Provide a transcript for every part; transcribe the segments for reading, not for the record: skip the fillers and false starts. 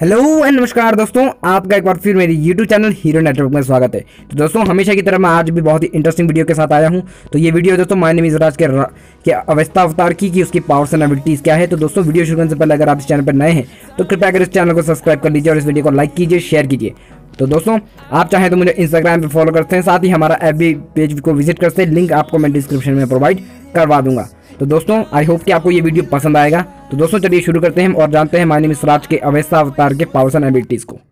Hello and नमस्कार दोस्तों, आपका एक बार फिर मेरी यूट्यूब चैनल हीरो नेटवर्क में स्वागत है। तो दोस्तों, हमेशा की तरह मैं आज भी बहुत ही इंटरेस्टिंग वीडियो के साथ आया हूं। तो ये वीडियो दोस्तों माइने मिजराज के अवेस्ता अवतार की उसकी पावर्स एंड एबिलिटीज़ क्या है। तो दोस्तों, वीडियो शुरू करने से पहले अगर आप इस चैनल पर नए हैं तो कृपया कर इस चैनल को सब्सक्राइब कर लीजिए और इस वीडियो को लाइक कीजिए, शेयर कीजिए। तो दोस्तों, आप चाहें तो मुझे इंस्टाग्राम पे फॉलो करते हैं, साथ ही हमारा एफबी पेज को विजिट करते हैं, लिंक आपको मैं डिस्क्रिप्शन में प्रोवाइड करवा दूंगा। तो दोस्तों, आई होप कि आपको ये वीडियो पसंद आएगा। तो दोस्तों, चलिए शुरू करते हैं और जानते हैं माइने मिजराज के अवेस्ता अवतार के पावर्स एंड एबिलिटीज़ को।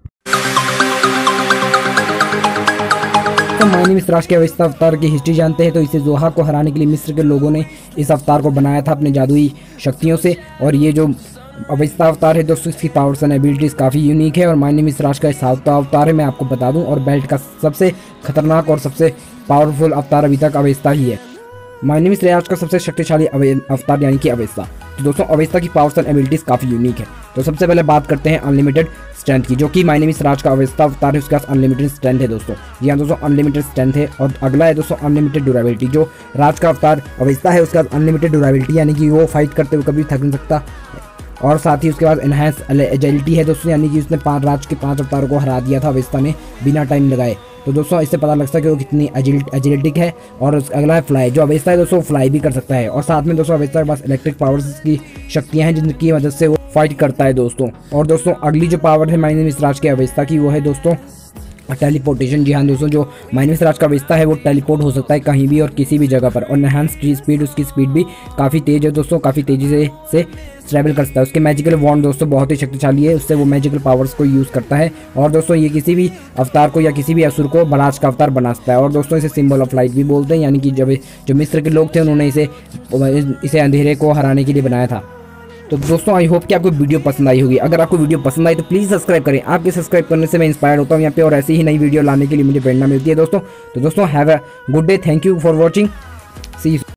तो माइने मिजराज के अवेस्ता अवतार की हिस्ट्री जानते हैं। तो इसे जोहा को हराने के लिए मिस्र के लोगों ने इस अवतार को बनाया था अपने जादुई शक्तियों से। और ये जो अवेस्ता अवतार है दोस्तों, इसकी पावर्स एंड एबिलिटीज़ काफ़ी यूनिक है और माइने मिजराज का सातवां अवतार है, मैं आपको बता दूं। और बेल्ट का सबसे खतरनाक और सबसे पावरफुल अवतार अभी तक अवेस्ता ही है। माइने मिजराज का सबसे शक्तिशाली अवतार यानी कि अवेस्ता। तो दोस्तों, अवेस्ता की पावर्स एंड एबिलिटीज़ काफ़ी यूनिक है। तो सबसे पहले बात करते हैं अनलिमिटेड स्ट्रेंथ की, जो कि माइने मिजराज का अवेस्ता अवतार है, उसके पास अनलिमिटेड स्ट्रेंथ है दोस्तों। जी हाँ दोस्तों, अनलिमिटेड स्ट्रेंथ है। और अगला है दोस्तों अनलिमिटेड ड्यूरेबिलिटी। जो राज का अवतार अवेस्ता है, उसके पास अनलिमिटेड ड्यूरेबिलिटी, यानी कि वो फाइट करते हुए कभी थक नहीं सकता। और साथ ही उसके बाद एनहांस एजिलिटी है दोस्तों, यानी कि उसने राज के 5 अवतारों को हरा दिया था अवेस्ता ने बिना टाइम लगाए। तो दोस्तों, इससे पता लगता है कि वो कितनी एजिलिटिक है। और अगला है फ्लाई। जो अवेस्ता है दोस्तों, फ्लाई भी कर सकता है। और साथ में दोस्तों अवेस्ता के पास इलेक्ट्रिक पावर्स की शक्तियाँ हैं, जिनकी वजह से वो फाइट करता है दोस्तों। और दोस्तों, अगली जो पावर है माइने मिजराज के अवेस्ता की, वो है दोस्तों टेलीपोर्टेशन। जी हाँ दोस्तों, जो माइने मिजराज का अवेस्ता है वो टेलीपोर्ट हो सकता है कहीं भी और किसी भी जगह पर। और एनहांस स्पीड, उसकी स्पीड भी काफ़ी तेज है दोस्तों, काफ़ी तेज़ी से ट्रैवल कर सकता है। उसके मैजिकल वॉन्ड दोस्तों बहुत ही शक्तिशाली है, उससे वो मैजिकल पावर्स को यूज़ करता है। और दोस्तों, ये किसी भी अवतार को या किसी भी असुर को राज का अवतार बना सकता है। और दोस्तों, इसे सिंबल ऑफ लाइट भी बोलते हैं, यानी कि जब जो मिस्र के लोग थे उन्होंने इसे अंधेरे को हराने के लिए बनाया था। तो दोस्तों, आई होप कि आपको वीडियो पसंद आई होगी। अगर आपको वीडियो पसंद आई तो प्लीज़ सब्सक्राइब करें। आपके सब्सक्राइब करने से मैं इंस्पायर होता हूँ यहाँ पे, और ऐसी ही नई वीडियो लाने के लिए मुझे प्रेरणा मिलती है दोस्तों। तो दोस्तों, have a good day, thank you for watching, see you.